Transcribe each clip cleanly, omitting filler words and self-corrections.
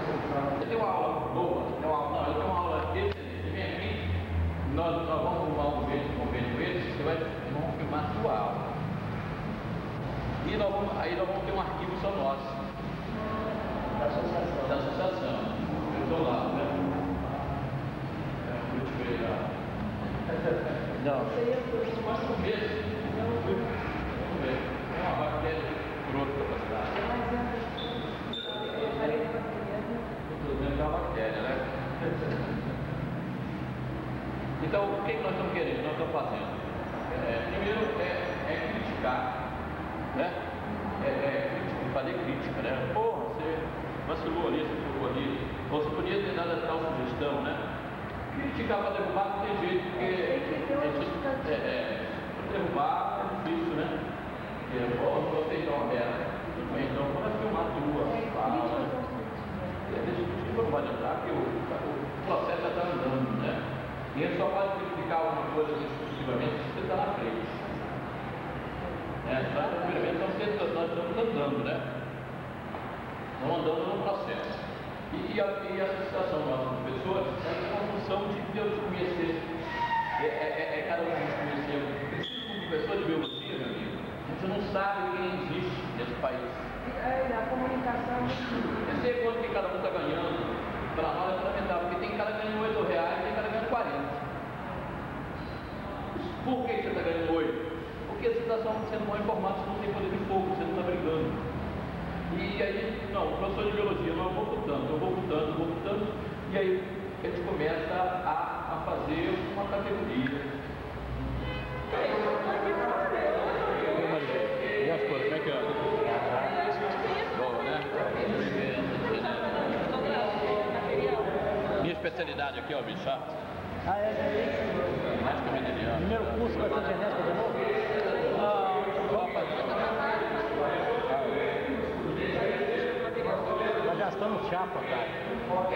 Você tem uma aula boa? Eu tenho uma aula excelente. Você vem aqui, nós vamos filmar um convênio com eles, vamos filmar a sua aula. E aí nós vamos ter um arquivo só nosso. Da associação. Eu estou lá, né? Não. Vamos ver. É uma bactéria por outra capacidade. É uma bactéria, né? Então, o que nós estamos querendo? Nós estamos fazendo? Primeiro é criticar, né? Fazer crítica, né? Porra, você vacilou ali, você ficou ali. Ou você podia ter dado tal sugestão, né? Criticar para derrubar não tem jeito, porque derrubar é difícil, né? Você então uma merda. Então, quando nós filmar a tua fala, discutir não vai adiantar, porque o processo já está andando, né? E ele só pode criticar alguma coisa exclusivamente se você está na frente. Nós estamos andando, né? Estamos andando no processo. E a situação dos nossos professores é uma função de Deus conhecer. Cada um nos conhecer. Preciso de um professor de biologia, meu amigo. A gente não sabe quem existe nesse país. A comunicação. Eu sei quanto que cada um está ganhando. Para nós é fundamental, porque tem cara ganhando R$8 e tem cara ganhando 40. Por que você está ganhando 8? Porque você está sendo mal informado, você não tem poder de fogo, você não está brigando. E aí, não, o professor de biologia, não, eu vou lutando, e aí a gente começa a fazer uma categoria. E as coisas, como é que anda? Boa, né? Minha especialidade aqui, ó, bicho. Genética mediana. Primeiro curso vai ser genética de novo? Tá gastando chapa, cara.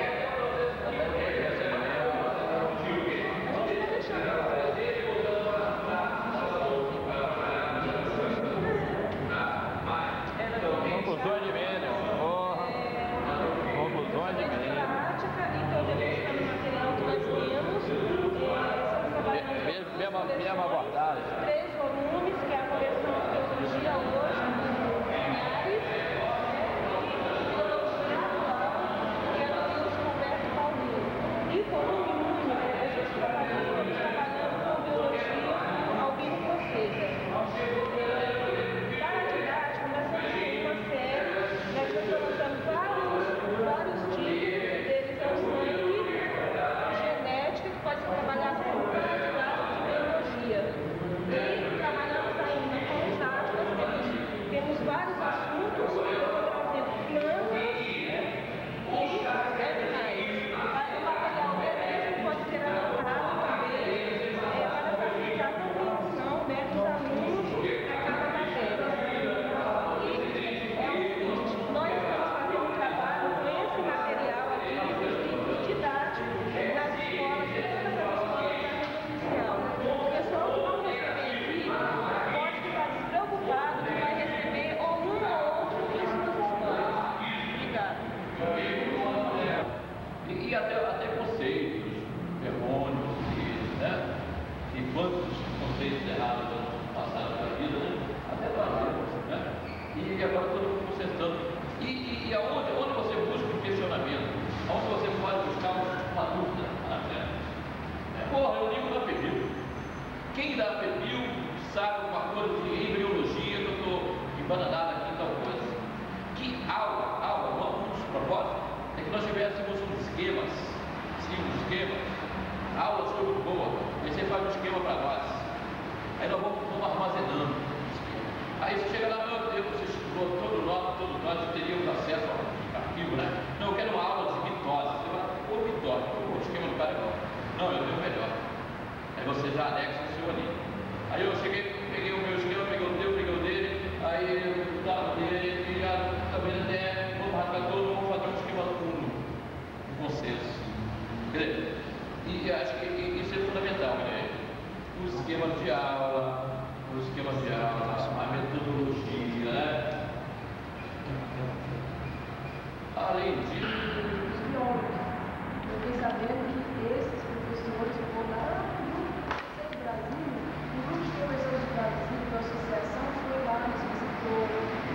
Conclusões de Mênio. Conclusões de Mênio. Mesma abordagem. 3 volumes, que é a coleção de biologia hoje, Linhares, que é do Luiz Roberto Paulinho. E volume único, a gente está trabalhando com biologia Albino Cosseta. Para a didática, nós temos uma série, nós estamos lançando vários tipos, deles é o sangue, genética, que pode ser trabalhado com e trabalhamos ainda com os atlas, temos vários assuntos, eu estou trazendo plantas e animais. O material mesmo pode ser adaptado também para facilitar a compreensão dos alunos a cada matéria. E é o seguinte, nós estamos fazendo um trabalho com esse material aqui, esses livros didáticos nas escolas, todas as escolas da rede oficial. O pessoal que não pode ficar despreocupado que vai receber ou um ou outro em suas escolas. Obrigada. E até conceitos, ferrônios, né? E quantos conceitos errados passaram pela vida, né? Até trazemos, né? E agora todo mundo consertando. E onde você busca um questionamento? Onde você pode buscar uma dúvida na frente? Porra, eu ligo da PEBIL. Quem dá PEBIL sabe uma coisa de embriologia que eu estou embananado aqui e tal coisa. Que aula, um dos propósitos é que nós tivéssemos uns esquemas, aula sobre boa, aí você faz um esquema para nós, aí nós vamos armazenando. Aí você chega lá, meu Deus, você estudou todos nós teríamos acesso ao arquivo, né? Não, eu quero uma aula de mitose. Você vai, mitose, o esquema do cara não, eu tenho melhor. Aí você já anexa o seu ali. Aí eu cheguei, peguei o meu esquema, peguei o teu, peguei o dele, aí eu estava dele, e já também até, vamos rasgar todo, vamos fazer um esquema fundo, um consenso. Beleza? E acho que isso é fundamental, né? Os esquemas de aula, a metodologia, né? Além disso, os biólogos. Eu fiquei sabendo que esses professores que vão lá do Brasil, um grupo de professores do Brasil, da associação, foi lá, nos visitou,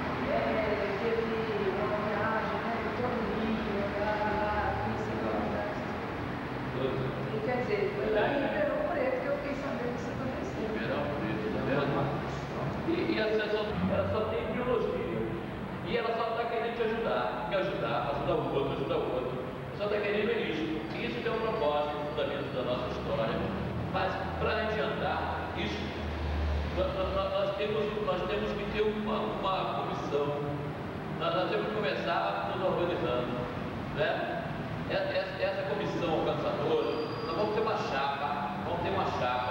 teve uma viagem, né, de todo o Rio, conheci comunidades. E quer dizer, foi lá em Ribeirão Preto que eu fiquei sabendo que isso aconteceu. Ribeirão Preto, tá vendo? E a associação, ela só tem biologia. E ela só está querendo te ajudar, ajudar o outro. Só está querendo isso. Isso que é o propósito, o fundamento da nossa história. Mas para adiantar isso, nós temos que ter uma comissão. Nós temos que começar nos organizando, né? Essa comissão alcançadora, nós vamos ter uma chapa, nós vamos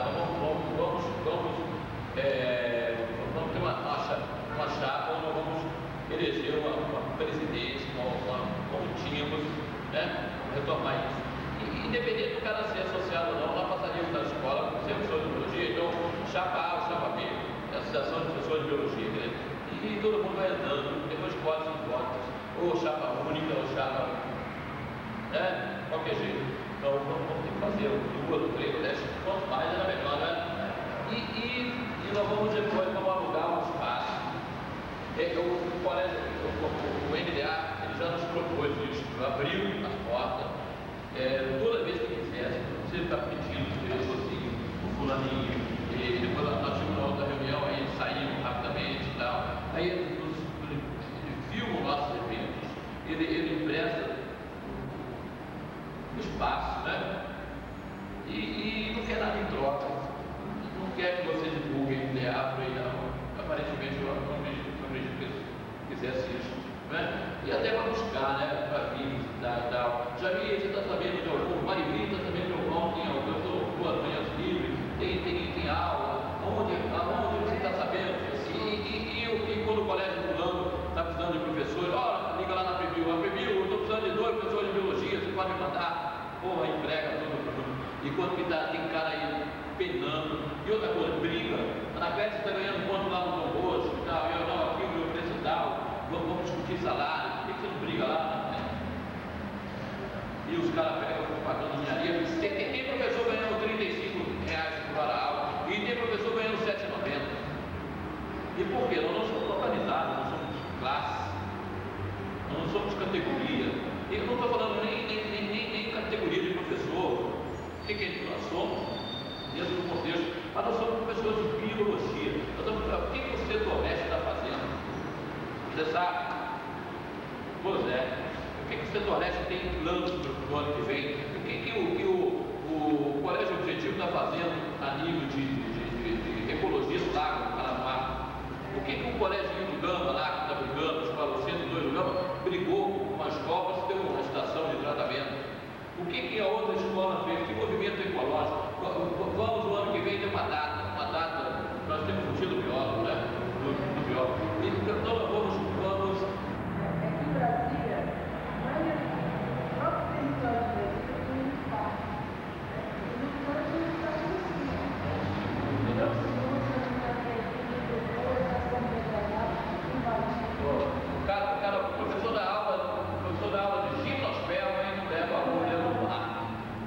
ter uma chapa onde nós vamos eleger uma presidente, como tínhamos, né? Retomar isso. E independente do cara ser associado ou não, nós passaríamos na escola, sempre professor de biologia, então chapa A ou chapa B, associação de professores de biologia, né? E todo mundo vai andando, depois votos e votos, ou chapa única, ou chapa, né? Qualquer jeito. Então vamos ter que fazer 2, 3, 10, quanto mais era melhor, né? E nós vamos depois alugar um espaço. O colégio, o NDA, ele já nos propôs isso, abriu as portas, toda vez que quisesse, você está pedindo, sozinho, o fulaninho, e depois nós tínhamos uma outra reunião, aí saímos rapidamente e tal, aí ele filma os nossos eventos, ele empresta o espaço, né? E não quer nada em troca, não quer que você divulgue NDA por aí, não. Aparentemente eu não acredito que quisesse isso, né? E até para buscar, né? Para vir e tal. Já vi, você está sabendo de algum, Marivim está sabendo de algum, tem algum, eu estou duas manhãs livres, tem aula, aonde você está sabendo? E quando o colégio fulano está precisando de professores, liga lá na Preview, eu estou precisando de 2 professores de biologia, você pode me mandar, emprega tudo. Enquanto que tem cara aí penando, e outra coisa, briga, na festa você está ganhando quanto lá no Dom Bosco e tal, eu não, aqui o meu preço tal, vamos discutir salário, por que você não briga lá? E os caras pegam propaganda de engenharia, tem professor ganhando R$35 por hora aula, e tem professor ganhando R$7,90. E por quê? Nós não somos localizados, nós somos classe, nós não somos categoria. Eu não estou falando nem categoria de professor. O que nós somos? Dentro do contexto, mas nós somos professores de biologia. O que o setor doméstico está fazendo? Você sabe? Pois é. O que o setor doméstico tem planos para o ano que vem? O Colégio Objetivo está fazendo a nível de ecologia do lago do Paraná? O que o Colégio do Gama lá, que está brigando, a escola 102 do Gama, brigou com as cobras e deu uma estação de tratamento? O que a outra escola fez? Que movimento ecológico? Vamos no ano que vem ter uma data, nós temos um tio do biólogo, né? Do biólogo. Então vamos. Aqui em Brasília, o próprio território do Brasil tem um espaço. E no canto está tudo assim. Então, se você não está depois, está sendo declarado, o professor da aula de gimnosperma, aí não leva a mulher no mar.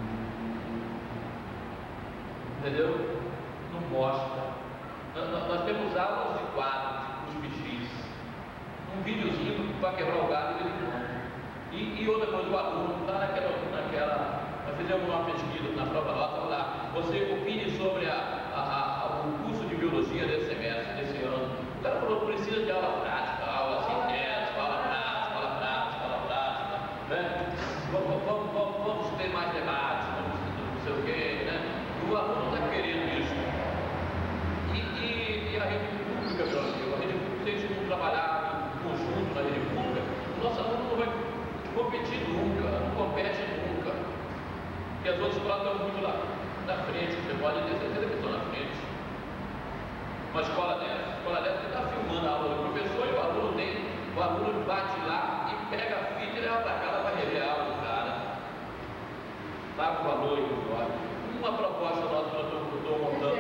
Entendeu? Não mostra. Nós temos aulas de quadro, os bichinhos. Um videozinho para quebrar o galho que ele conta. E outra coisa, o aluno está nós fizemos uma pesquisa na prova nota lá. Você opine sobre o curso de biologia desse semestre, desse ano. O cara falou que precisa de aula prática, aula sintética, aula prática, né? Vamos ter mais debates, não sei o quê, né? O aluno está querendo isso. E a rede pública, meu amigo, a rede pública, se a gente não trabalhar em conjunto na rede pública, o nosso aluno não vai competir nunca, não compete nunca. Porque as outras escolas estão muito lá na frente, você pode ter certeza que estão na frente. Uma escola dessa está filmando a aula do professor e o aluno bate lá e pega a fita e leva para casa para rever a aula do cara. Paga o valor e o uma proposta nossa que eu estou montando.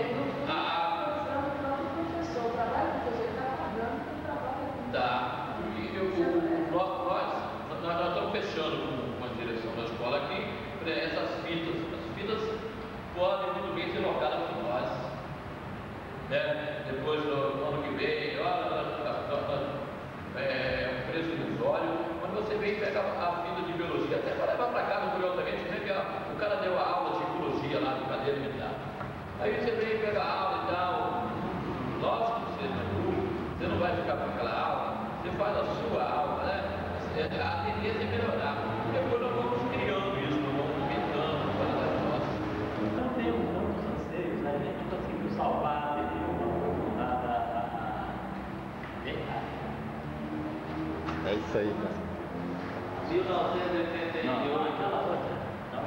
O trabalho que você está pagando, o trabalho Tá. E nós estamos fechando com a direção da escola aqui, essas fitas. As fitas podem muito bem ser locadas por nós. Né? Depois do ano que vem, preço ilusório. Quando você vem e pega a fita de biologia, até para levar para casa, curiosamente, vê que o cara deu a aula de ecologia lá no cadeira militar. Aí você vem e pega a aula e tal. Lógico que você não é burro, você não vai ficar com aquela aula, você faz a sua aula, né? A tendência é melhorar. Depois nós vamos criando isso, nós vamos inventando para as nossas. Então tem muitos anseios, né? A gente conseguiu salvar a É isso aí, cara. 1988. Não, aquela outra. Não,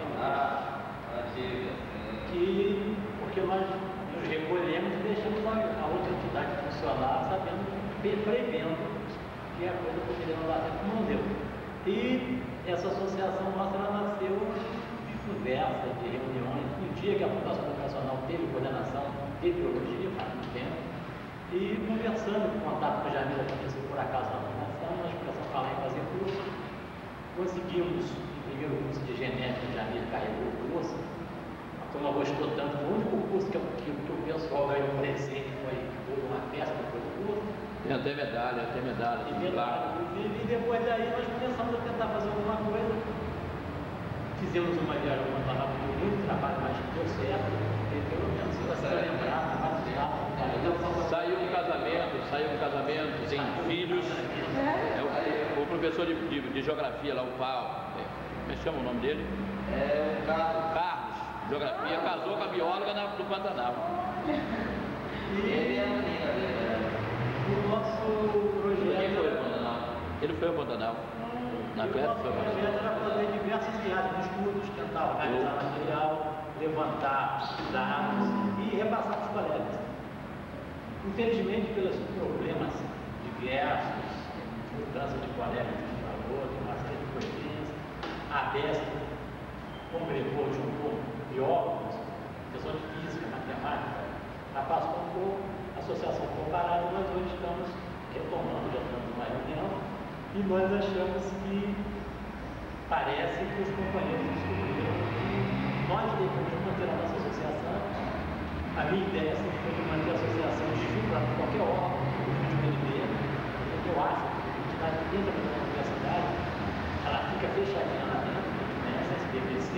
porque nós nos recolhemos e deixamos a outra entidade funcionar, sabendo, prevendo que a coisa poderia não dar certo, como não deu. E essa associação nossa, ela nasceu de conversa, de reuniões. No dia que a Fundação Educacional teve coordenação de biologia, faz muito tempo, e conversando, o contato com a Jamila aconteceu por acaso na Fundação, nós começamos a falar em fazer curso. Conseguimos, no primeiro curso de genética, a Jamila carregou o curso. A turma gostou tanto. O único curso que o pessoal ganhou presente foi uma festa depois do curso. Tem até medalha, E depois daí nós começamos a tentar fazer alguma coisa. Fizemos uma viagem para muito trabalho, mas deu certo. Pelo menos se você lembrar, Saiu um casamento, tem filhos. O professor de geografia lá, o Paulo, como é que chama o nome dele? Carlos, geografia, casou com a bióloga do Pantanal. Ele é a menina dele. O nosso projeto. Quem foi ao Pantanal? Ele foi ao Pantanal. Na Clécia foi ao Pantanal. O projeto era fazer diversas viagens de estudos, tentar organizar material, levantar dados e repassar para os colegas. Infelizmente, pelos problemas diversos, mudança de colegas de um para outro, uma série de coisinhas, a BESP congregou, juntou biólogos, pessoas de física, matemática, afastou um pouco, a associação ficou parada, mas hoje estamos retomando, já estamos numa reunião, e nós achamos que parece que os companheiros descobriram que nós devemos manter a nossa associação. A minha ideia sempre foi de manter a associação junto a qualquer órgão de PNB, porque eu acho que a entidade que entra na universidade, ela fica fechadinha lá dentro, né, SBPC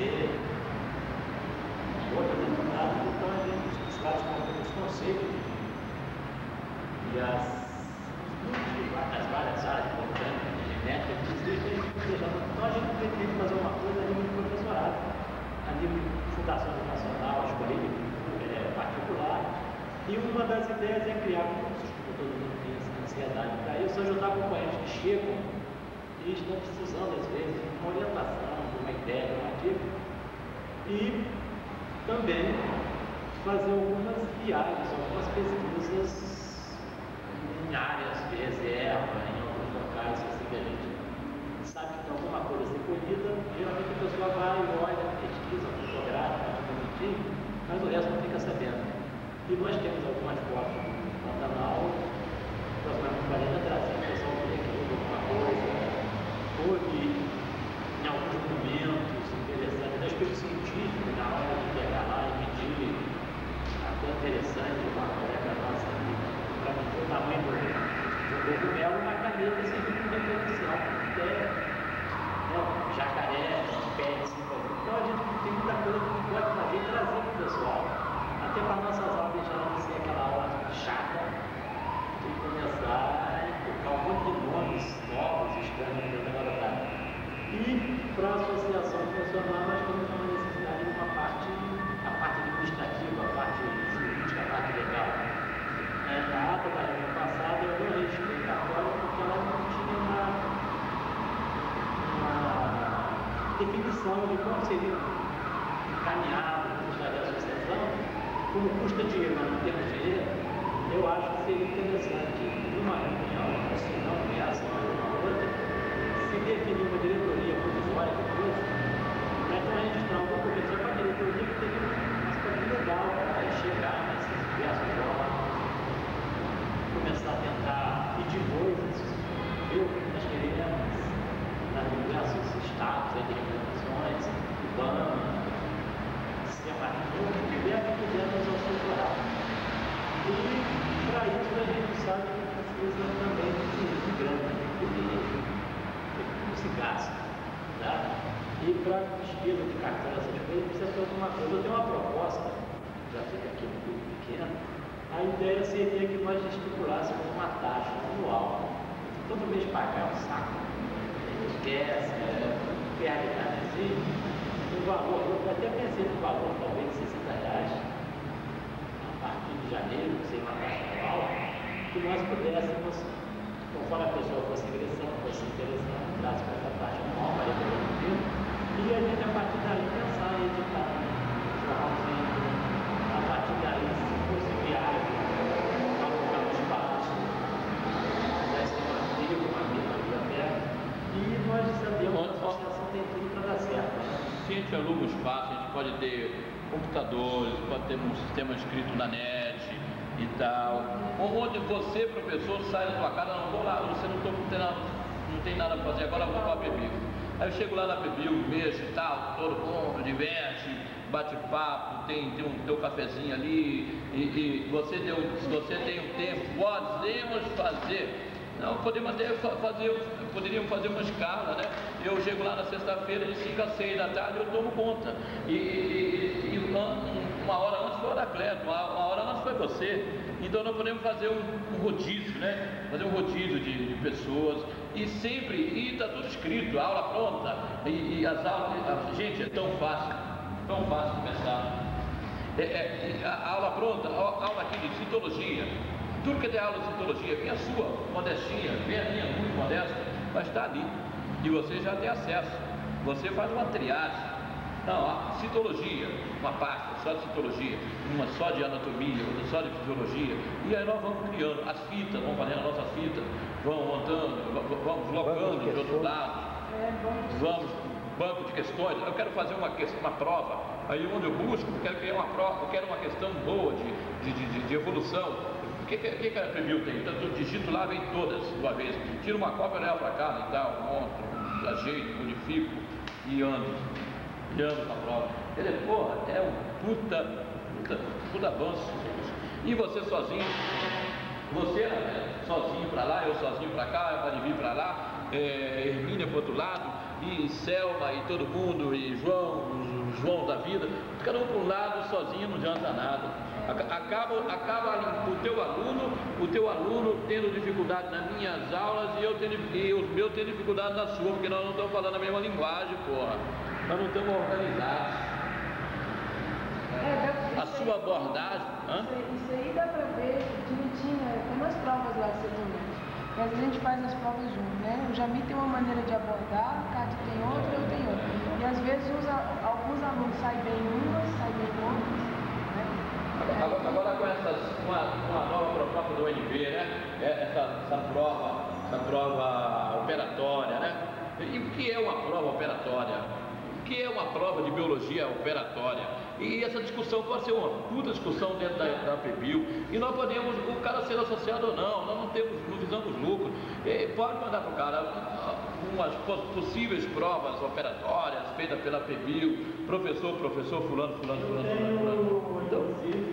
e outras entidades, então a gente, os caras com os conceitos e as várias áreas importantes de genética, então a gente pretende fazer uma coisa a nível de professorado, a nível de fundação educacional, escola particular, e uma das ideias é criar cursos, porque todo mundo tem essa ansiedade para isso, ajudar companheiros que chegam e estão precisando, às vezes, de uma orientação, de uma ideia, de uma dica, e também fazer algumas viagens, algumas pesquisas em áreas de reserva, em alguns locais, assim, que a gente sabe que tem alguma coisa a ser colhida, geralmente a pessoa vai, olha, pesquisa, fotografa, bonitinho, mas o resto não fica sabendo. E nós temos algumas fotos do Pantanal, nós vamos fazer trazer o pessoal que tem aqui alguma coisa, houve em alguns momentos interessantes, no aspecto científico, na hora de pegar lá e medir, até interessante, uma colega nossa aqui, para medir o tamanho do cogumelo, uma caneta servindo de referencial, até jacaré, pés, então a gente tem muita coisa que pode fazer e trazer para o pessoal, até para nossas aulas já não ser aquela aula chata de começar a inculcar um monte de nomes novos, estranhos, e para a associação funcionar, nós temos uma necessidade de uma parte, a parte administrativa, a parte jurídica, a parte legal. A ata da reunião passada eu não registrei agora porque ela não tinha uma definição de como seria encaminhado o custo da associação, como custa dinheiro, mas não temos dinheiro, eu acho que seria interessante, numa reunião, se não essa, mas uma outra, se definir uma diretoria provisória do curso, para então registrar um documento só para a diretoria que teria um aspecto legal para chegar nesses diversos órgãos, começar a tentar pedir coisas, ver o que nós queremos, nas diversos gasto. Tá? E para despesa de cartão, essas coisas, precisa ter alguma coisa. Eu tenho uma proposta, já fica aqui no grupo pequeno. A ideia seria que nós estipulássemos uma taxa anual. Todo mês pagar um saco, esquece, perde assim, um valor, eu até pensei no valor talvez de R$60, a partir de janeiro, sem uma taxa anual, que nós pudéssemos, conforme a pessoa fosse interessando, entrasse com essa taxa anual, para ele e a gente a partir daí pensar em editar um jornalzinho, a partir daí se fosse viagem, alugar um espaço, fizesse um artigo, uma biblioteca, e nós sabemos que a associação tem tudo para dar certo. Se a gente aluga um espaço, a gente pode ter computadores, pode ter um sistema escrito na net e tal, onde você, professor, sai da sua casa, não vou lá, você não tem nada para fazer, agora vou para a PBIL. Aí eu chego lá na PBIL, mexo e tal, todo mundo diverte, bate papo, tem um cafezinho ali, e você se você tem um tempo, podemos fazer. Não, poderíamos fazer uma escala, né? Eu chego lá na sexta-feira, de 5 às 6 da tarde, eu tomo conta. E uma hora antes foi o Anacleto, uma hora antes foi você. Então nós podemos fazer um rodízio, né? Fazer um rodízio de pessoas. E sempre, e está tudo escrito, a aula pronta. E as aulas, gente, é tão fácil de pensar. A aula pronta, a aula aqui de citologia. Tudo que é aula de citologia, vem a sua, modestinha, vem a minha, muito modesta, vai estar ali. E você já tem acesso. Você faz uma triagem. Não, a citologia, uma pasta só de citologia, uma só de anatomia, outra só de fisiologia. E aí nós vamos criando as fitas, vamos fazendo as nossas fitas, vamos montando, vamos locando de outro lado. Vamos, banco de questões. Eu quero fazer uma prova. Aí onde eu busco, eu quero criar uma prova, eu quero uma questão boa de evolução. O que a PBIL tem? Então eu digito lá, vem todas de uma vez. Tiro uma cópia, levo para casa e tal, monto, ajeito, modifico e ando na prova. Ele é um puta avanço. E você sozinho, sozinho para lá, eu sozinho para cá, pode vir para lá, Hermínia para outro lado, e Selma e todo mundo, e João da vida, cada um para um lado, sozinho não adianta nada. Acaba o teu aluno tendo dificuldade nas minhas aulas e os meus tendo dificuldade na sua, porque nós não estamos falando a mesma linguagem, porra. Nós não estamos organizados. A sua abordagem. Isso aí dá pra ver direitinho, tem umas provas lá de segunda. E às vezes a gente faz as provas juntos, né? O Jami tem uma maneira de abordar, o Cátia tem outra, eu tenho outra. E às vezes alguns alunos saem bem umas, saem bem outras. Agora com a nova proposta do UNB, né? Essa prova operatória, né? E o que é uma prova operatória? O que é uma prova de biologia operatória? E essa discussão pode ser uma puta discussão dentro da PBIL. E nós podemos, o cara ser associado ou não, nós não visamos lucro. Pode mandar para o cara umas possíveis provas operatórias feitas pela PBIL, professor, fulano. Então,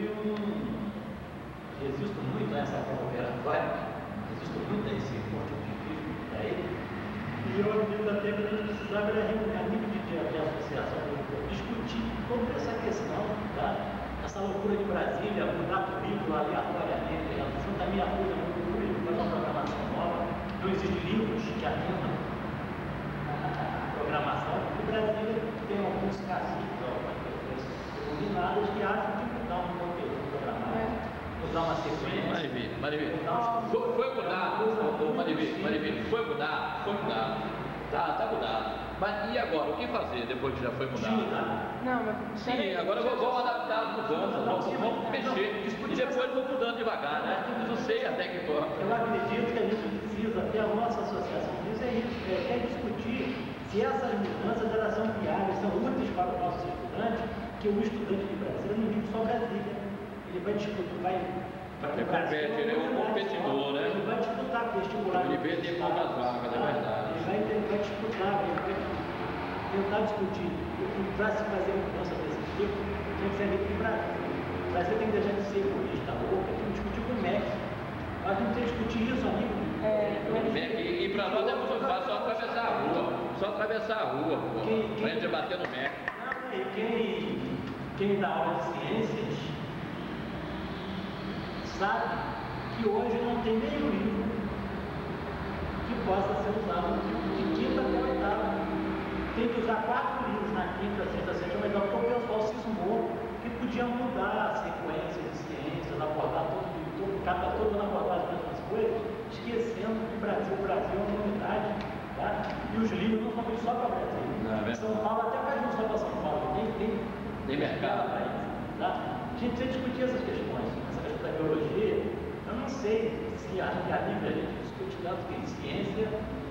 resisto muito a essa prova operatória, resisto muito a esse ponto de aí. E eu acredito até que a gente precisava a nível de associação, discutir sobre essa questão, tá? Essa loucura de Brasília, mudar currículo aleatoriamente, juntar minha coisa no currículo, fazer uma programação nova. Não existem livros que atendam a programação, porque Brasília tem alguns caciques, algumas pessoas iluminadas que acham que mudar um conteúdo programado, mudar uma sequência. Marivi, foi mudado, Marivi, foi mudado. Tá mudado. Mas e agora? O que fazer depois que já foi mudado? Não, mas sim, agora vamos adaptar as mudanças, vamos mexer. E depois vamos mudando devagar, né? Não sei até que forma. Eu acredito que a gente precisa, até a nossa associação diz isso, é discutir se essas mudanças elas são viáveis, são úteis para os nossos estudantes, que o estudante de Brasília não vive só Brasília. Ele vai disputar, ele é um competidor, né? Ele vai disputar vestibular. Ele vê tem poucas vagas, é verdade. Ele vai disputar, ele vai tentar discutir. Para se fazer uma mudança desse tipo, tem que ser livre de Brasil. O Brasil tem que deixar de ser egoísta, louco, tem que discutir com o MEC. A gente tem que discutir isso, amigo. Vem aqui, e para nós é muito fácil, só atravessar a rua. Só atravessar a rua, pô. Pra gente debater no MEC. Não, e quem dá aula de ciências sabe que hoje não tem nenhum livro que possa ser usado de quinta até oitava. Tem que usar 4 livros na quinta, sexta, sétima, oitava, porque o pessoal cismou que podia mudar a sequência de ciências, abordar cada todo ano abordar as mesmas coisas, esquecendo que o Brasil é uma unidade, tá? E os livros não são feitos só para o Brasil. São Paulo até faz não só para São Paulo, tem mercado para isso, tá? A gente precisa discutir essas questões, essa questão da biologia. Eu não sei se a livre a gente discute tanto que ciência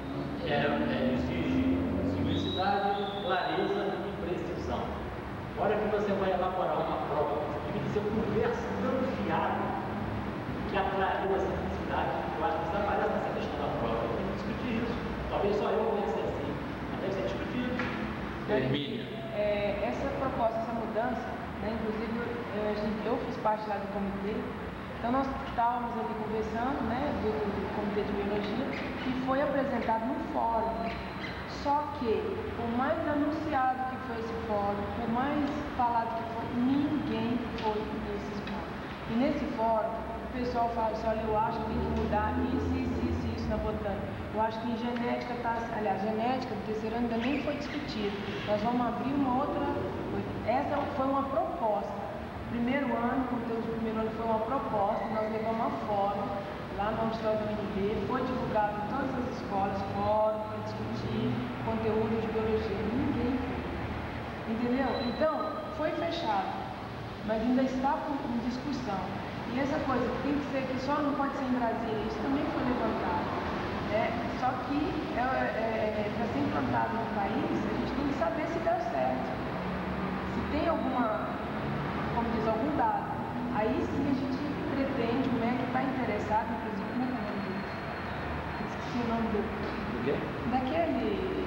exige simplicidade, clareza e precisão. Olha que você vai elaborar uma prova, tem que ser conversa tão fiável que a clareza, a simplicidade, eu acho que desaparece nessa questão da prova. Tem que discutir isso. Talvez só eu pense assim, mas deve ser discutido. Termine. Essa proposta, essa mudança, né, inclusive eu fiz parte lá do comitê, então nós estávamos ali conversando, né, do comitê de biologia, e foi apresentado no fórum. Só que, por mais anunciado que foi esse fórum, por mais falado que foi, ninguém foi nesses fóruns. E nesse fórum, o pessoal fala assim, olha, eu acho que tem que mudar isso na botânica. Eu acho que em genética genética do terceiro ano ainda nem foi discutido. Nós vamos abrir uma outra coisa. Essa foi uma proposta. Primeiro ano, o conteúdo do primeiro ano foi uma proposta, nós levamos a fórum, lá no auditório da UNB, foi divulgado em todas as escolas, fórum, para discutir conteúdo de biologia. Ninguém fez. Entendeu? Então, foi fechado, mas ainda está em discussão. E essa coisa que tem que ser, que só não pode ser em Brasília, isso também foi levantado. Só que para ser implantado no país, a gente tem que saber se deu certo. Se tem alguma, como diz, algum dado. Aí sim a gente pretende, o MEC está interessado, inclusive no mundo. Esqueci o nome do quê? Daquele.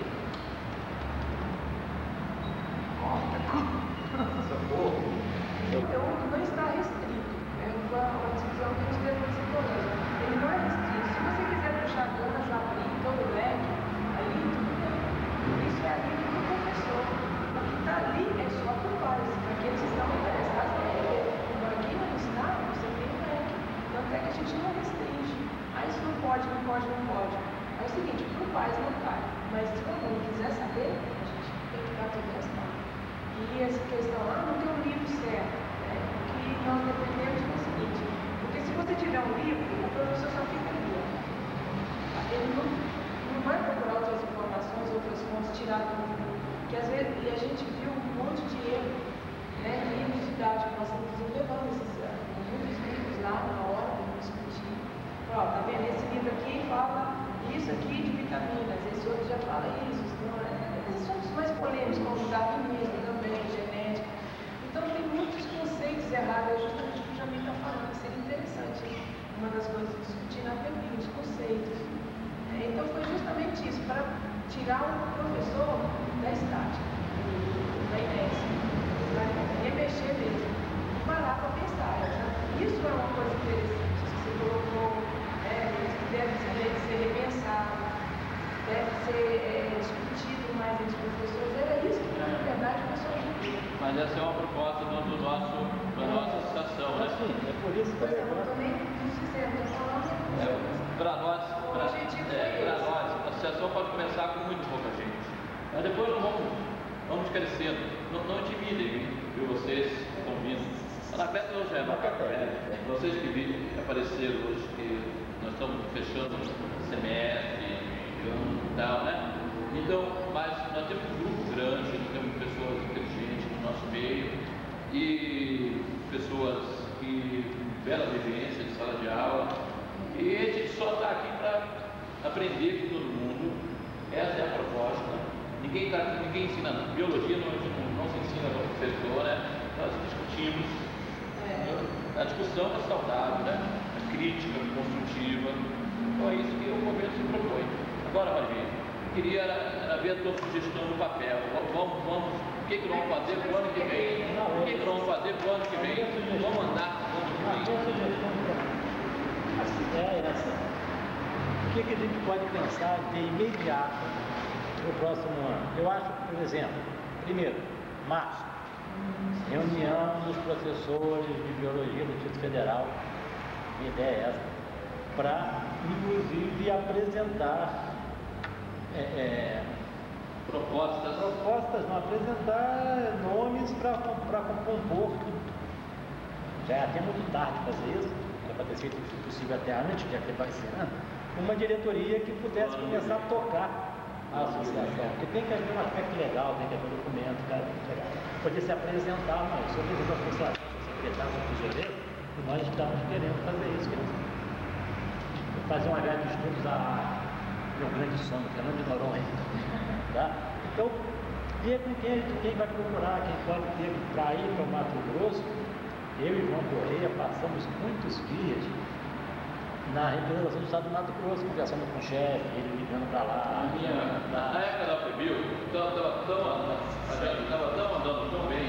O conteúdo não está restrito. É uma discussão que a gente teve nesse colégio. Ele não é restrito. Se você quiser puxar gancho, abrir todo o leque, ali tudo bem. Isso é a vida do professor. O que está ali é só para o pais, para que eles estão interessados em ler. Aqui no Estado, você tem o leque. Tanto é que a gente não restringe. Isso não pode. É o seguinte, para o pais não cai. Mas se o aluno quiser saber, a gente tem que dar tudo essa. E essa questão, não tem um livro certo. O que nós dependemos é o seguinte, porque se você tiver um livro, o professor só fica ali. Ele não vai procurar outras informações, outras fontes, tirar do livro. Porque às vezes, e a gente viu um monte de erro, né, livros didáticos, nós inclusive levamos muitos livros lá na hora de discutir. Tá vendo? Esse livro aqui fala isso aqui de vitaminas, esse outro já fala isso. Esses são os mais polêmicos, como darwinismo também, genética. Então tem muitos conceitos errados, é justamente o que o Jamil está falando, que seria interessante uma das coisas discutir na PEBIM, os conceitos. Então foi justamente isso, para tirar o professor da estática, da inércia, para remexer mesmo, e parar para pensar. Isso é uma coisa interessante, isso que você colocou, que deve ser repensado, deve ser discutido mais entre os professores. Era isso que, na verdade, o pessoal queria. Mas essa é uma proposta da nossa associação, né? Sim, é por isso que eu não estou nem dizendo, estou falando. Para nós, a associação pode começar com muito pouca gente. Mas depois vamos crescendo. Não intimidem, viu? Vocês convidam. Na festa hoje vocês que apareceram hoje, que nós estamos fechando o semestre, e tal, né? Então, mas nós temos um grupo grande, nós temos pessoas inteligentes no nosso meio e pessoas que bela vivência de sala de aula. E a gente só está aqui para aprender com todo mundo. Essa é a proposta. Ninguém ensina biologia, não se ensina como professor, né? Nós discutimos. A discussão é saudável, né? A crítica construtiva. Então é isso que o governo se propõe. Agora, Maria, queria ver a tua sugestão no papel. O que nós vamos fazer para o ano que vem? Vamos andar para o ano que vem? A é essa. O que a gente pode pensar de imediato no próximo ano? Eu acho, por exemplo, primeiro, março, reunião dos professores de biologia do Distrito Federal, minha ideia é essa, para, inclusive, apresentar propostas, não, apresentar nomes para compor. Já é até muito tarde fazer isso, era para ter sido possível até antes, já que vai ser uma diretoria que pudesse começar a tocar a associação, porque tem que haver um aspecto legal, tem que haver um documento, cara, poder se apresentar, não, eu sou presidente da associação, sou secretário, sou tesoureiro, e nós estamos querendo fazer isso, fazer uma viagem de estudos a Rio Grande do Sul, Fernando de Noronha, tá? Então, ver com quem vai procurar, quem pode ter para ir para o Mato Grosso. Eu e João Correia passamos muitos dias na representação do estado do Mato Grosso, conversando com o chefe, ele ligando para lá. Na época da FEBIL, estava tão andando tão bem,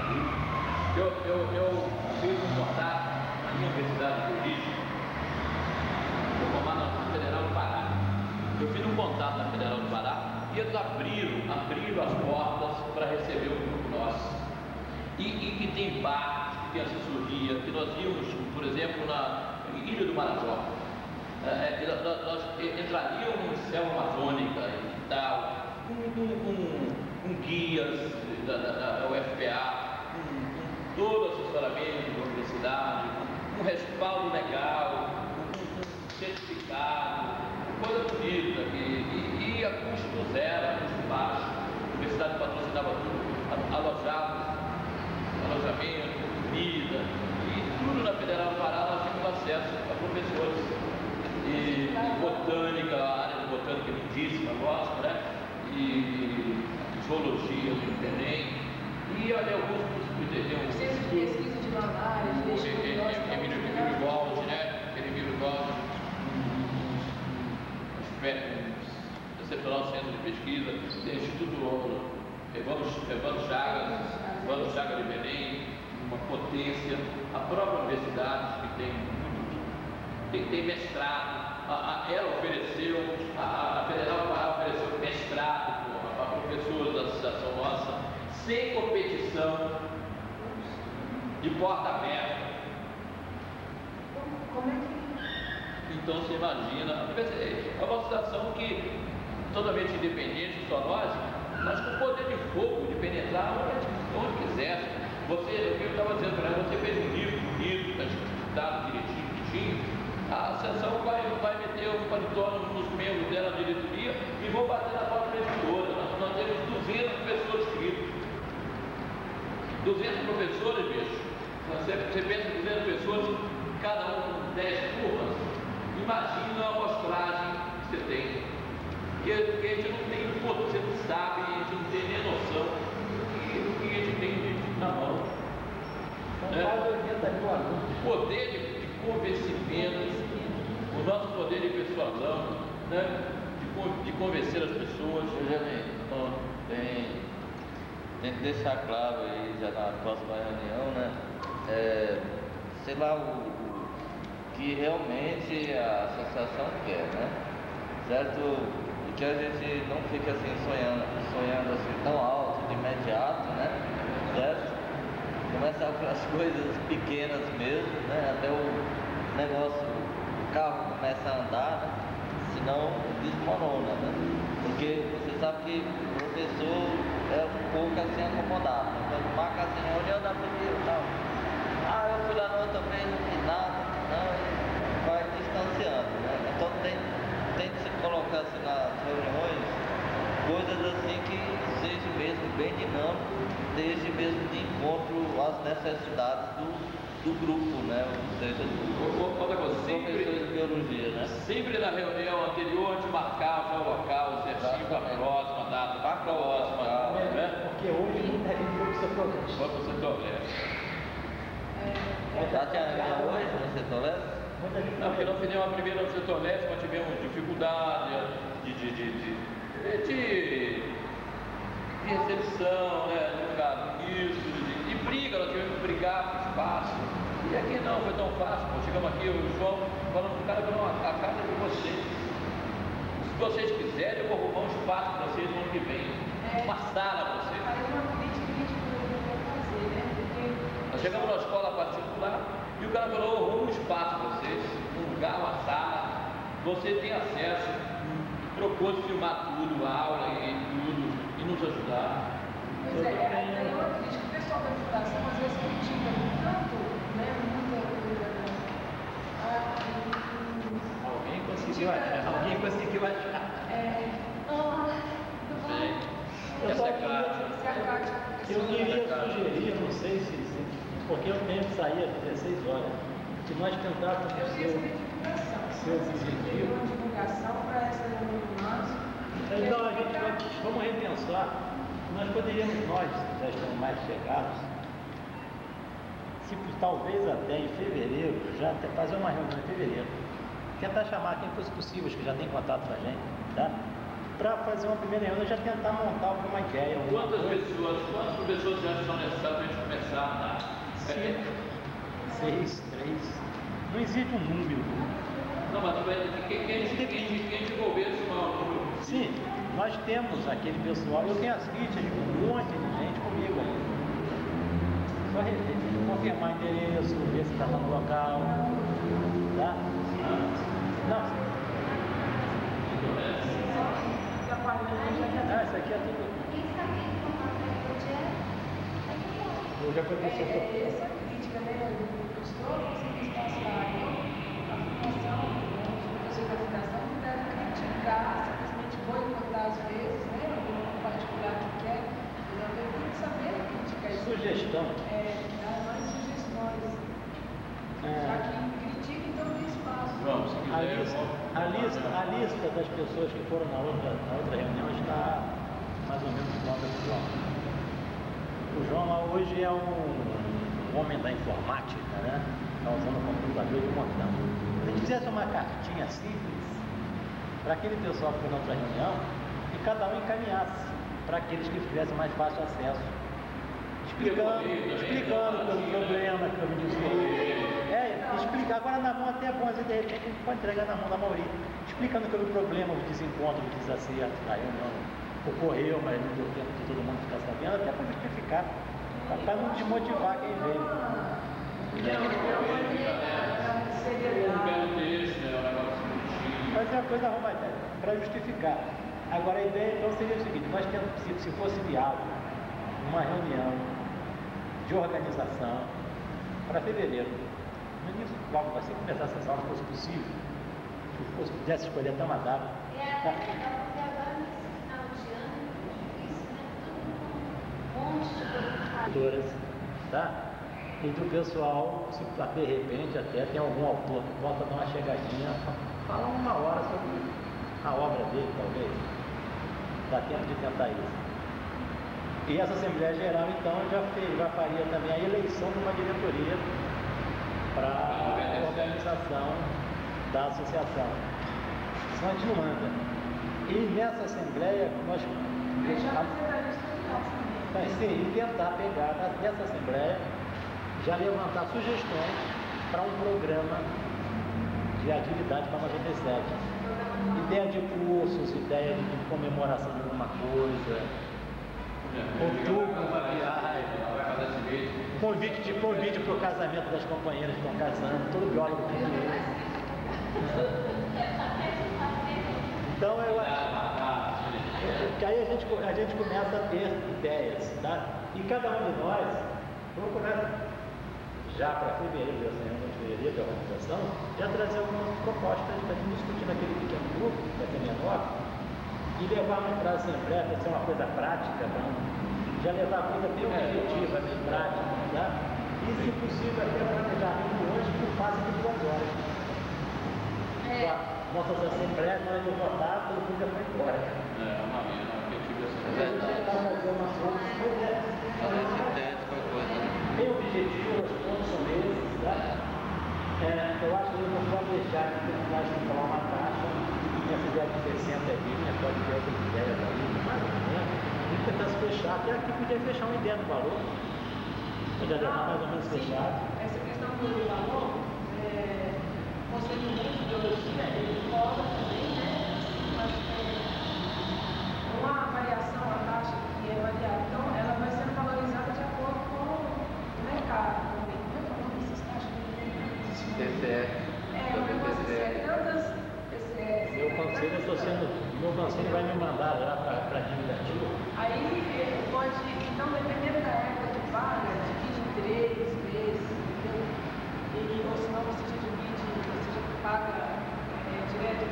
eu fiz um contato na minha universidade de origem, vou formar na Federal do Pará. Eu fiz um contato na Federal do Pará e eles abriram as portas para receber o grupo nosso. E que tem bar, que tem assessoria, que nós íamos, por exemplo, na Ilha do Marajó. Nós entraríamos em selva amazônica e tal, com guias da UFPA, com todo o assessoramento da universidade, com respaldo legal, com certificado, coisa bonita, e a custo zero, a custo baixo. A universidade patrocinava tudo, alojamento, comida, e tudo na Federal do Pará nós tínhamos acesso a professores. E botânica, a área de botânica lindíssima, gosto, né? E zoologia do Belém. E olha, alguns Centro de pesquisa de malária, de Emílio Walsh, né? Emílio Walsh, um excepcional centro de pesquisa, tem Instituto Evandro Chagas de Belém, uma potência, a própria universidade que tem mestrado, ela ofereceu, a Federal do Pará ofereceu mestrado a professores da associação nossa, sem competição, de porta aberta. Como é que... Então você imagina, é uma associação que totalmente independente, só nós, mas com poder de fogo, de penetrar onde quiser. Você, eu estava dizendo para ela, você fez um livro bonito, está escrito direitinho, a associação vai meter o paletó nos membros dela na diretoria e vão bater na porta da editora. Nós temos 200 pessoas inscritas. 200 professores, bicho. Você pensa em 200 pessoas, cada um com 10 turmas. Imagina a amostragem que você tem. Porque a gente não tem, você não sabe, a gente não tem nem noção do que a gente tem na mão. São quase 80 mil alunos. Poder de convencimento, o nosso poder de persuasão, né? de convencer as pessoas. Tem que deixar claro aí, já na próxima reunião, né? Sei lá, o que realmente a associação quer, né? Certo? E que a gente não fica assim sonhando assim tão alto de imediato, né? Certo? Começar com as coisas pequenas mesmo, né? Até o negócio, o carro começa a andar, né? Senão desmorona, né? Porque você sabe que o professor é um pouco assim acomodado, né? Quando marca assim, reunião da primeira e tal. Eu fui lá na outra vez, não fiz nada, não, e vai distanciando, né? Então tem que se colocar assim nas reuniões coisas assim que seja mesmo bem dinâmico, desde mesmo de encontro às necessidades do grupo, né? Ou seja, outra coisa, professores de biologia, né? Sempre na reunião anterior a gente marcava já o local certinho para a próxima data, para a próxima, né? Porque hoje ainda é grupo setorleste. Vamos para o setorleste. Já tinha reunião hoje no setorleste? Não, porque nós fizemos a primeira no setorleste, mas tivemos dificuldade de recepção, né, no lugar isso, de briga, nós tivemos que brigar por espaço. E aqui não foi tão fácil, pô. Chegamos aqui, o João falando pro cara, não, a casa é de vocês. Se vocês quiserem, eu vou arrumar um espaço para vocês no ano que vem. Uma sala para vocês. Aí uma crítica que a gente poderia fazer, né? Porque Nós chegamos na escola particular e o cara falou, eu arrumo um espaço para vocês, um lugar, uma sala, você tem acesso, propôs filmar tudo, a aula e tudo, e nos ajudar. Pois é, aí eu acredito que o pessoal da educação às vezes critica tanto, né, muita coisa, né? Alguém conseguiu achar. Essa é clara. Eu queria sugerir, não sei se porque eu tenho que sair às 16 horas, se nós tentarmos Eu o fiz seu uma divulgação. seu objetivo. Uma divulgação para essa reunião do março. Então a gente vamos repensar. Nós poderíamos, nós já estamos mais chegados, se talvez até em fevereiro, já até fazer uma reunião em fevereiro, tentar chamar quem fosse possível, que já tem contato com a gente, tá? Para fazer uma primeira reunião, já tentar montar alguma ideia. Quantas pessoas já são necessárias para a gente começar a andar? 6, 3. Não existe um número. Não, mas quem desenvolver esse número? Sim, nós temos aquele pessoal, eu tenho as fichas de um monte de gente comigo aí. Só confirmar endereço, ver se está no local. Tá? Não. Ah, isso aqui é tudo. Eu já conheci Essa crítica, né, do professor, você que está a formação, o professor da educação não deve criticar, simplesmente boicotar às vezes, né, algum particular que quer, mas eu tenho que saber criticar isso. Sugestão. Dar mais sugestões. Já que critica, então tem espaço. Vamos, se quiser. A lista das pessoas que foram na outra reunião está mais ou menos pronta do João. O João lá hoje é um homem da informática, né? Está usando o computador de montão. Se a gente fizesse uma cartinha simples para aquele pessoal que foi na outra reunião e cada um encaminhasse para aqueles que tivessem mais fácil acesso. Explicando pelo problema que eu me disse. Explicar. Agora na mão até é bom, às vezes de repente a gente pode entregar na mão da maioria. Explicando pelo problema, o desencontro, o desacerto, a reunião ocorreu, mas não deu tempo de todo mundo ficar sabendo, até para justificar, para não desmotivar quem veio. Mas é uma coisa arrumadinha, para justificar. Agora a ideia então seria o seguinte, nós temos, se fosse viável, uma reunião de organização para fevereiro. No início, logo vai ser começar a sessão, se fosse possível, se pudesse escolher até uma data. Tá? Tá? E do pessoal, se de repente até tem algum autor que possa dar uma chegadinha, falar uma hora sobre a obra dele, talvez. Dá tempo de tentar isso. E essa Assembleia Geral, então, já faria também a eleição de uma diretoria para a organização da associação. Senão a gente não manda. E nessa Assembleia, nós e tentar pegar dessa Assembleia, já levantar sugestões para um programa de atividade para 97. Ideia de cursos, ideia de comemoração de alguma coisa, outubro, uma viagem, convite para o casamento das companheiras que estão casando, todo biólogo tem Então eu acho que aí a gente começa a ter ideias, tá? E cada um de nós, vamos começar já para fevereiro, dessa reunião de fevereiro da organização, já trazer algumas propostas para a gente discutir naquele pequeno grupo, que vai ser menor, e levar para a Assembleia para ser uma coisa prática, já levar a coisa bem objetiva, bem prática, tá? E se possível até planejar reuniões por fase de 2 horas. Nossas assembleias, na hora de votar, todo mundo já foi embora. Uma mina, que eu tive essa Bem objetivo, os pontos são esses, tá? Eu acho que não pode deixar de tentar estimular uma taxa, essa ideia de 60 é minha, pode ter outras ideias aí, mais ou menos, e tentar se fechar, até aqui podia fechar uma ideia do valor, podia deixar mais ou menos fechado. Essa questão do valor, Conselho de Biologia, ele cobra também, né? Mas uma avaliação, a taxa que é variada, então ela vai sendo valorizada de acordo com o mercado. Como é que é o nome dessas taxas? TCE. É, um negócio assim, tantas... Meu conselho vai me mandar lá para a dívida ativa. Aí ele pode, então, dependendo da época que paga, divide em 3 vezes, entendeu? Ou senão você já divide, você já paga direto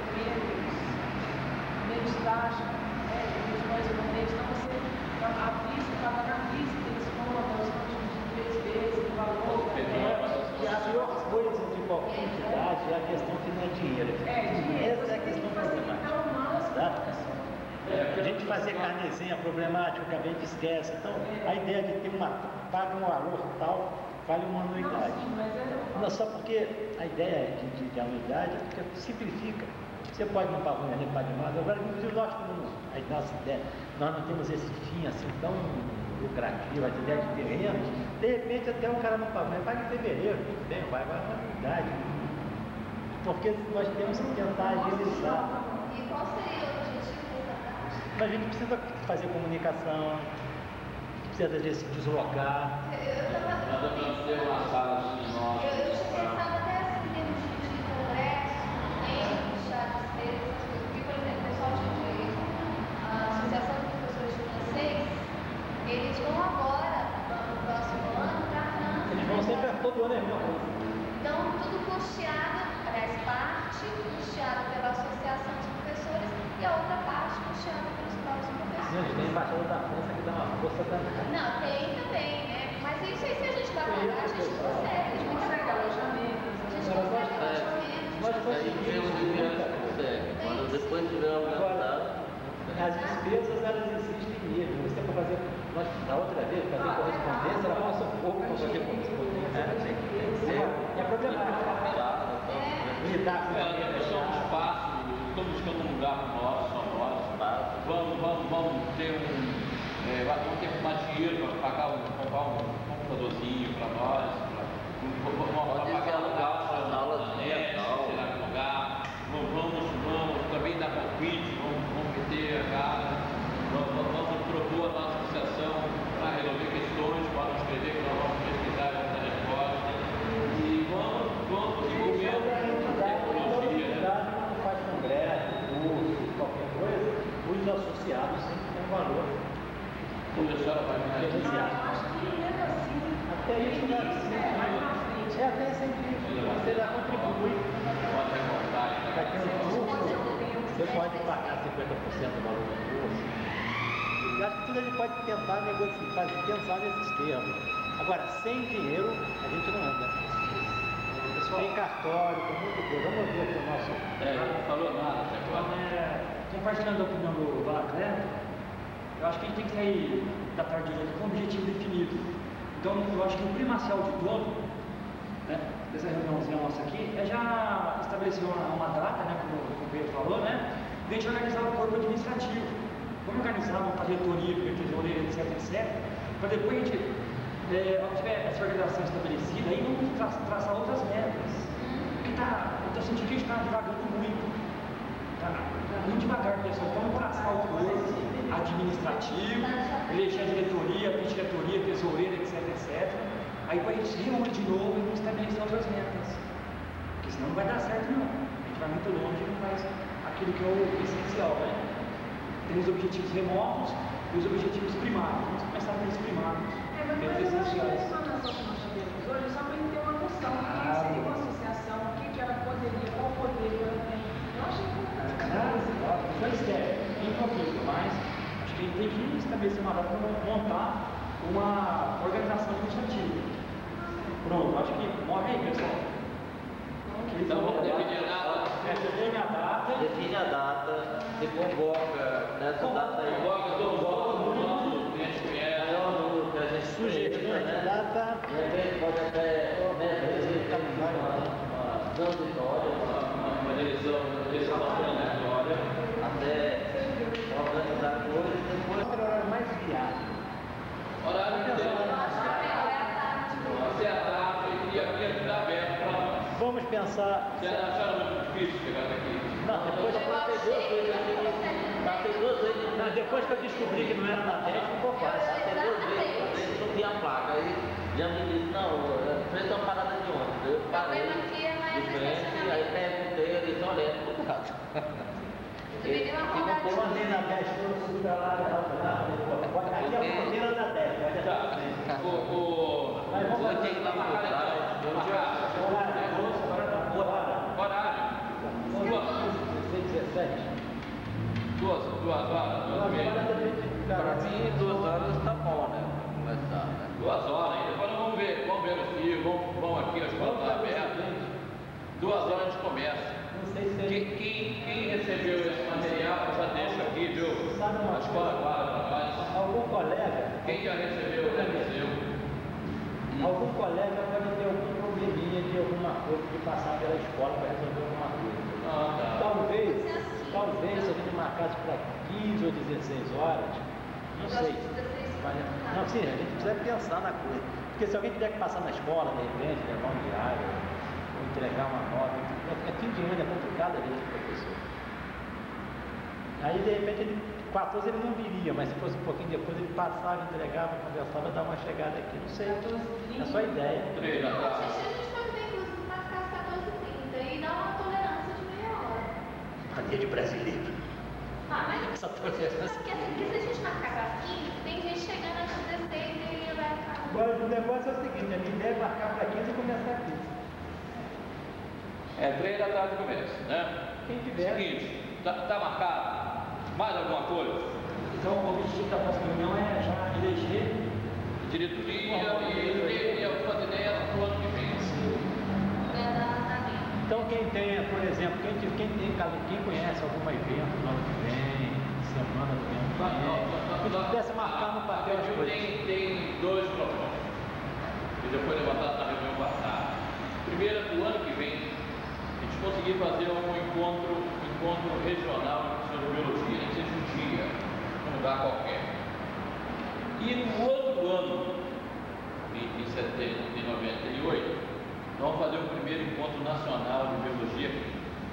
menos taxa, menos mais uma vez. Então você avisa, paga na vista, eles contam, você pode dividir 3 vezes o valor. E a pior coisa de qualquer entidade é a questão que não é dinheiro. Essa é a questão problemática. Tá? A gente fazer carnezinha problemática, que a gente esquece. Então, a ideia de ter paga um valor tal, vale uma anuidade. Não, só porque a ideia de anuidade é porque simplifica. Você pode não pagar um paga mais. Agora, lógico, nós não temos esse fim assim tão lucrativo, a ideia de terreno. De repente, até o cara não paga, mas paga em fevereiro, tudo bem, vai uma anuidade. Porque nós temos que tentar agilizar. E qual seria o objetivo da taxa? Mas a gente precisa fazer comunicação, precisa se deslocar. Nós vamos ter uma sala assim, nossa. Eu pensava até assim, em termos de congresso, em puxar despesas, porque, por exemplo, o pessoal de a Associação de Professores de Francês, eles vão agora, no próximo ano, para a França. Eles vão sempre todo ano, Então, tudo custeado, aliás, parte custeada pela Associação dos Professores e a outra parte custeada pelos próprios professores. Tem embaixador da França que dá uma força danada. Não, tem também, né? Mas isso aí, se a gente vai pagar, a gente consegue. A gente consegue alojamento. A gente consegue alojamento. Nós Quando depois tiver aumentado. As despesas, elas existem mesmo. Você para fazer, nós, da outra vez, fazer correspondência, era nosso pouco para fazer correspondência. É problemático. Lidar com Ela tem questão do espaço, estamos buscando um lugar nosso, só nós. Vamos ter vamos ter mais dinheiro para pagar comprar um computadorzinho para nós, para pagar lugar para aulas na net, sei lá que lugar. Vamos também dar palpite, vamos meter a cara, vamos propor a nossa associação para resolver questões, para escrever, que nós vamos pesquisar essa resposta. E vamos desenvolver tecnologia. Quando faz congresso, curso, qualquer coisa, os associados sempre têm um valor. A senhora vai me Acho que mesmo assim, Até isso vai ser. É até sempre isso. Você já contribui. pode recortar e Vai ter um curso, você pode pagar 50% do valor do curso. Eu acho que tudo a gente pode tentar negociar, pensar nesses termos. Agora, sem dinheiro, a gente não anda. Tem cartório, tem muita coisa. Vamos ver aqui o nosso. não falou nada até agora. Compartilhando a opinião do Balacleto, eu acho que a gente tem que sair da parte direita com um objetivo definido. Então, eu acho que o primacial de todo, né, dessa reuniãozinha nossa aqui, é já estabelecer uma data, né, como o Pedro falou, né, de a gente organizar o corpo administrativo. Vamos organizar, vamos fazer retoria, tesoureira, etc, para depois a gente, quando tiver essa organização estabelecida, aí vamos traçar outras metas. Porque eu estou sentindo que a gente está devagando muito. Está muito devagar, pessoal. Vamos traçar o corpo administrativo, eleger a diretoria, vice-diretoria, tesoureira, etc. Aí depois a gente se reúne de novo e vamos estabelecer outras metas. Porque senão não vai dar certo, não. A gente vai muito longe e não faz aquilo que é o essencial, né? Tem os objetivos remotos e os objetivos primários. Vamos começar pelos primários. mas eu acho que isso nós sabemos hoje só para a gente ter uma noção do que seria uma associação, o que ela poderia, qual poder ela tem. Eu acho importante. Só esquece, é impossível, mas acho que a gente tem que estabelecer uma data para montar uma organização administrativa. Pronto, acho que morre aí, pessoal. Então vamos definir a data. Define a data. Define a data, se convoca nessa data aí. Convoca todo mundo, a gente conhece. Maior número que a gente Sugestões de data. De repente pode até fazer uma transitória, Uma direção transitória. até organizar coisas e depois. Qual é o horário mais viável? Horário de tempo. Você é a data e queria ficar aberto para nós. Vamos pensar pensar. Você acharam muito difícil chegar daqui? Não, depois eu passei 2 vezes aqui. Passei 2 vezes. Não, depois que eu descobri que não era na 10, ficou fácil. Até 2 vezes, eu subi a placa, aí já me disse, não, fez uma parada de ônibus. Eu parei de frente, aí perguntei, ele disse, olha, é tudo errado. Eu andei na 10, eu fui pra lá, aqui é a fronteira da 10. Tá. Você tem que ir lá no Horário. 2 horas. Para mim, 2 horas tá bom, né? Começar, né? 2 horas ainda. Depois nós vamos ver no fio, vamos aqui, a escola está aberta. 2 horas a gente começa. Quem recebeu esse material, já deixa aqui, viu? A escola guarda para nós. Algum colega? Quem já recebeu, já recebeu. Algum colega pode ter algum probleminha de alguma coisa, de passar pela escola para resolver alguma coisa. Ah, tá. Talvez se a gente marcasse para 15 ou 16 horas, não sei. Não, sim, a gente precisa pensar na coisa. Porque se alguém tiver que passar na escola, de repente, levar um diário, ou entregar uma nota, é fim de ano, é complicado a gente, professor. Aí, de repente, 14 ele não viria, mas se fosse um pouquinho depois, ele passava, entregava, conversava, dava uma chegada aqui. Não sei, é só ideia. Treina, Não, tá? a gente pode ver, inclusive, marcar às 14h30 e dar uma tolerância de meia hora. Mania de brasileiro. Ah, mas Essa tolerância. porque assim, se a gente marcar às 15, tem gente chegando às 16 e vai acabar. Agora, o negócio é o seguinte, a minha ideia é marcar para 15 e começar aqui. 3 da tarde começa, né? Quem tiver. Seguinte, tá marcado? Mais alguma coisa? Então, o objetivo da próxima reunião é já eleger Diretoria e algumas ideias para o ano que vem. Então quem tem, por exemplo, quem conhece algum evento no ano que vem, semana do ano que vem, que pudesse marcar no papel as coisas. Tem 2 propostas, que já foi levantado na reunião passada. Primeiro, do ano que vem, a gente conseguir fazer um encontro regional sobre biologia, nem que seja um dia, num lugar qualquer. E no outro ano, em setembro de 98, nós vamos fazer o primeiro encontro nacional de biologia aqui.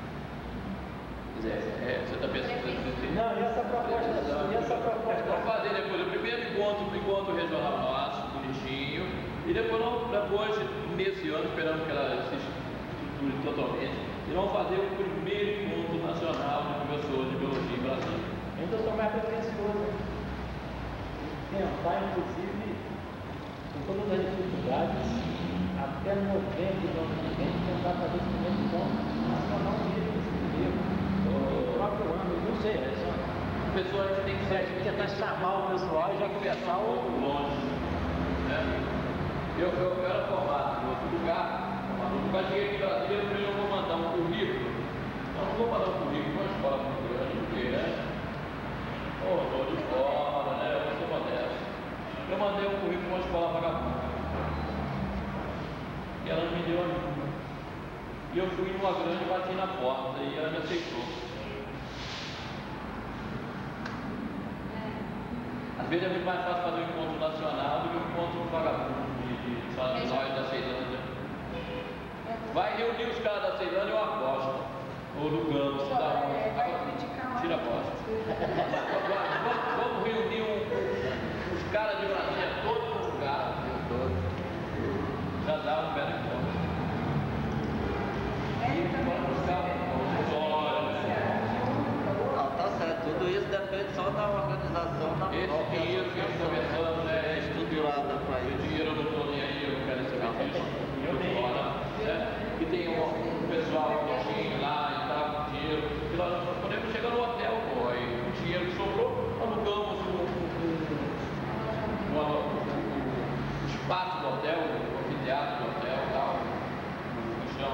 Você está pensando nisso? Não, e essa proposta? Vamos fazer depois o primeiro encontro regional nosso, bonitinho, e depois nesse ano, esperamos que ela se estruture totalmente, e vamos fazer o primeiro encontro nacional de professores de biologia em Brasília. Ainda estou mais pretensioso. Tentar, inclusive, com todas as dificuldades, até novembro do ano que vem, tentar fazer esse primeiro encontro nacional mesmo, no próprio ano, não sei, é só. Professor, a gente tem que tentar chamar o pessoal e já começar o longe. Né? Eu era formado em outro lugar, cheguei aqui em Brasília, eu vou mandar um currículo. Não vou mandar um currículo para uma escola muito grande, porque, né? Estou de fora, né? Eu sou modesto. Eu mandei um currículo para uma escola vagabunda. E ela não me deu ajuda. E eu fui numa grande, bati na porta e ela me aceitou. Às vezes é muito mais fácil fazer um encontro nacional do que um encontro vagabundo de nós da Ceilândia. Vai reunir os caras da Ceilândia, eu aposto. Ou do Campos, da onde? Tira a aposta. Vamos reunir os caras de Brasília, todos no lugar. Já dá um belo encontro. E vamos buscar Não, tá certo. Tudo isso depende só da organização da esse própria dinheiro que eles estão pensando, né? é estruturada para O isso. dinheiro eu não estou nem aí, eu não quero saber disso. Fora, né? E tem um pessoal que lá e tá com dinheiro. E nós podemos chegar no hotel, pô, aí o dinheiro que sobrou, alugamos o espaço do hotel, o anfiteatro do hotel, tal, o chão,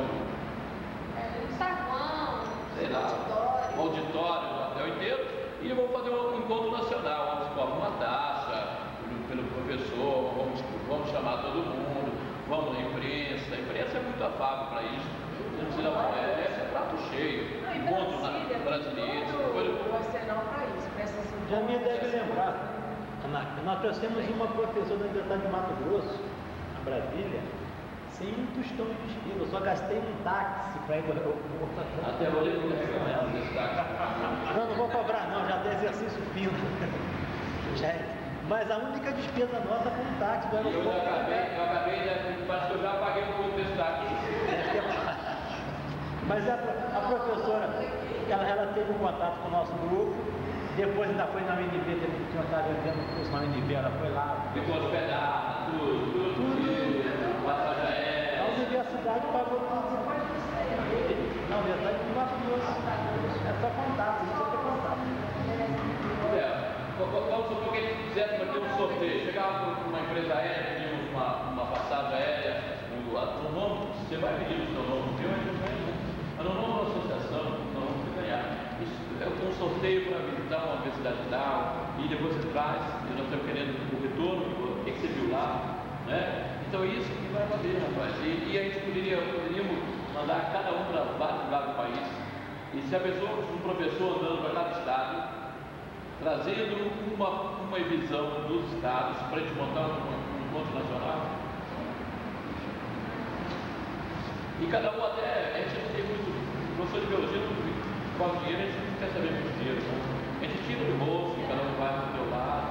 Saguão, sei lá, o auditório do hotel inteiro, e vamos fazer um encontro nacional, onde se cobra uma taxa pelo professor, vamos chamar todo mundo, vamos na imprensa. A imprensa é muito afável para isso. Não precisa, esse é prato cheio. Encontro brasileiro, Vai ser não para isso, para essas Já me deve lembrar, nós trouxemos uma professora da Universidade de Mato Grosso, a Brasília, sem um tostão de despesa. Eu só gastei um táxi para ir para o aeroporto. Até hoje eu fico reclamando desse táxi. Não vou cobrar não, já tem exercício fino. Já é. Mas a única despesa nossa foi um táxi do aeroporto. Eu acabei, parece que eu já paguei um pouco desse táxi. Mas a professora, ela teve um contato com o nosso grupo, depois ainda foi na UNB, teve que estar vendendo curso na UNB, ela foi lá. Ficou hospedada, tudo, passagem aérea. A universidade pagou tudo. Na verdade, não Mato Grosso. É só contato, isso é contato. Vamos supor que eles fizessem aqui um sorteio. Chegava uma empresa aérea, pedimos uma passagem aérea, o nome, você vai pedir o seu nome, viu? Mas no nome da associação, nós vamos ganhar. Isso é um sorteio para visitar uma universidade tal, e depois você traz, e nós estamos querendo o retorno, o que você viu lá, né? Então isso que vai valer, rapaz. E a gente poderíamos mandar cada um para vários lugares do país. E se a pessoa, um professor andando para cada estado, trazendo uma visão dos estados para a gente montar um encontro nacional. E cada um até, a gente não tem muito, professor de biologia não faz dinheiro, a gente não quer saber muito dinheiro, não. A gente tira do bolso, cada um vai do seu lado.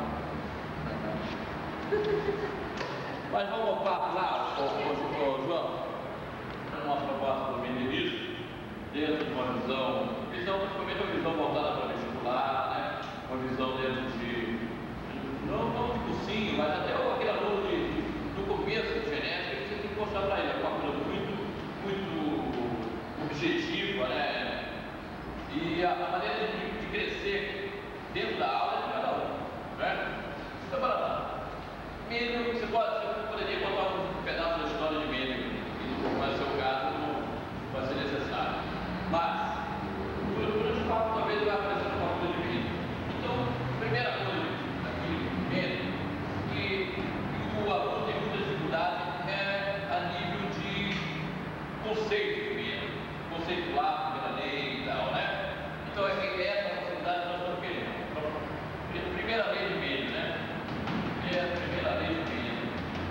Mas vamos lá, João, uma proposta do ministro, dentro de uma visão principalmente uma visão voltada para vestibular, né? Uma visão dentro de, não de cursinho, mas até aquele aluno do começo de genética, você tem que mostrar para ele uma coisa muito objetiva, né? E a maneira de crescer dentro da aula é de cada um, né? Então, para lá, Mínimo, você poderia botar um pedaço da história de Mínimo, mas no seu caso não vai ser necessário. Mas, durante o papo, talvez vai aparecer uma coisa de Mínimo. Então, primeira coisa aqui, Mínimo, que o aluno tem muita dificuldade é a nível de conceito de Mínimo, conceituar pela lei e tal, né? Então, é essa a facilidade que nós estamos querendo. Então, primeira lei de Mínimo, né? É a primeira lei de Mínimo.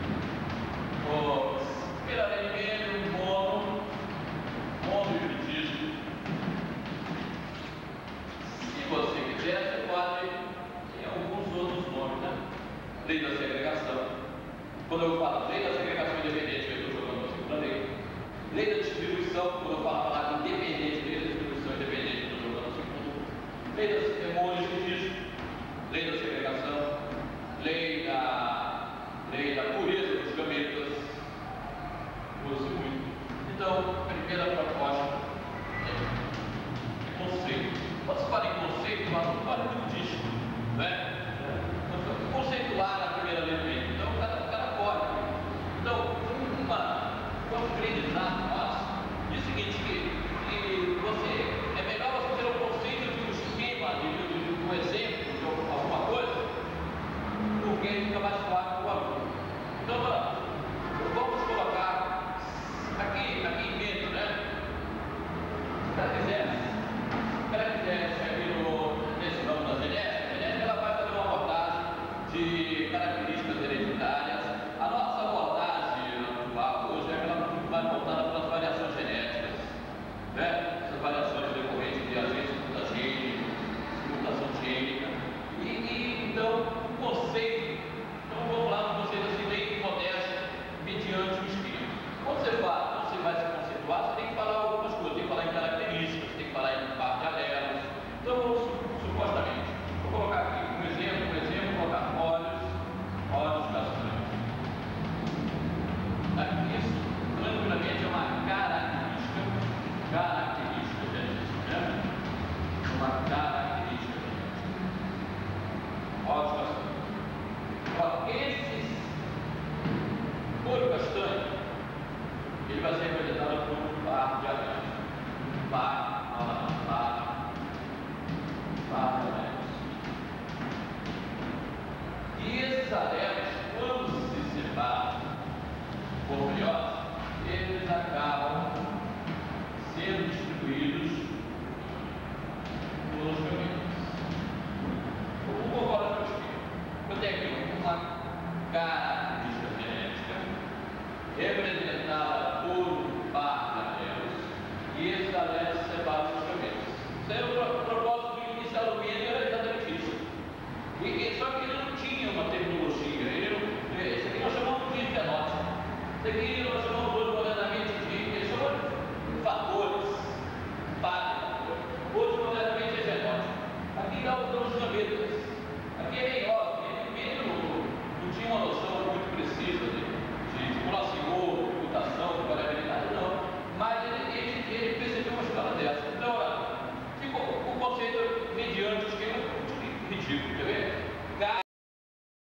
Primeira lei de Mínimo, monojuridismo. Se você quiser, você pode ter alguns outros nomes, né? Lei da segregação. Quando eu falo lei da segregação independente, eu estou jogando a segunda lei. Lei da distribuição, quando eu falo a palavra independente, lei da distribuição independente, eu estou jogando a segunda. Lei da monojuridismo, lei da segregação, lei da pureza dos gametas, usa muito. Então, a primeira proposta é conceito. Quando se fala em conceito, fala muito disso, né? Conceituar na primeira lei. Então, cada código. Então, um aprendizado nosso diz o seguinte, que é melhor você ter um conceito de um esquema, de um exemplo, de alguma coisa, porque ele fica mais claro para o aluno. Então, vamos colocar aqui em mente, né? Se o cara quiser nesse ramo da genética, ela vai fazer uma abordagem de características hereditárias. A nossa abordagem atual hoje é aquela muito mais voltada para as variações genéticas, né? Essas variações decorrentes de agentes mutação gênica. Então, o conceito, então vamos lá no conceito assim bem modesto, mediante o esquema. Quando você vai se conceituar, você tem que falar algumas coisas, tem que falar em características, tem que falar em par de alelos. Então, supostamente, vou colocar aqui um exemplo, colocar olhos castanhos. Isso, tranquilamente, é uma característica genética, né? Uma característica genética. Olhos castanhos. Olho castanho, ele vai ser representado por um par de anéis. Par de anéis. E esses anéis